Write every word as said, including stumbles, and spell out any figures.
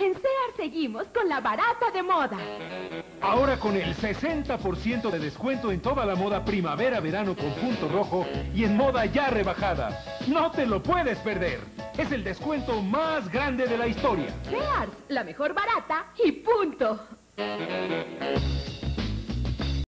En Sears seguimos con la barata de moda. Ahora con el sesenta por ciento de descuento en toda la moda primavera-verano con punto rojo y en moda ya rebajada. ¡No te lo puedes perder! Es el descuento más grande de la historia. Sears, la mejor barata y punto.